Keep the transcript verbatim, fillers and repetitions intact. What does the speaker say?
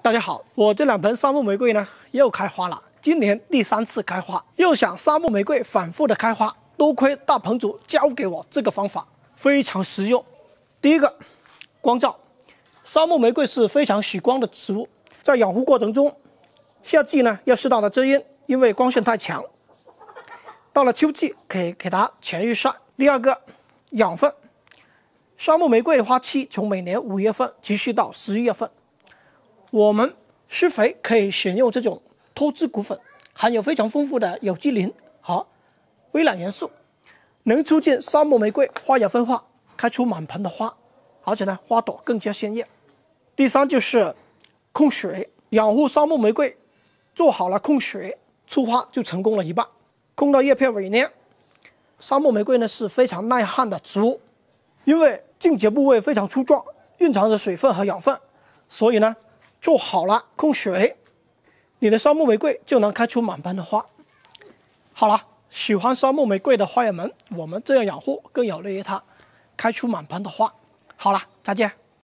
大家好，我这两盆沙漠玫瑰呢又开花了，今年第三次开花。又想沙漠玫瑰反复的开花，多亏大棚主教给我这个方法，非常实用。第一个，光照。沙漠玫瑰是非常喜光的植物，在养护过程中，夏季呢要适当的遮阴，因为光线太强。到了秋季可以给它全日晒。第二个，养分。沙漠玫瑰的花期从每年五月份持续到十一月份。我们施肥可以选用这种脱脂骨粉，含有非常丰富的有机磷和微量元素，能促进沙漠玫瑰花芽分化，开出满盆的花，而且呢花朵更加鲜艳。第三就是控水，养护沙漠玫瑰做好了控水，出花就成功了一半。控到叶片尾呢，沙漠玫瑰呢是非常耐旱的植物，因为茎节部位非常粗壮，蕴藏着水分和养分，所以呢做好了控水，你的沙漠玫瑰就能开出满盆的花。好了，喜欢沙漠玫瑰的花友们，我们这样养护更有利于它开出满盆的花。好了，再见。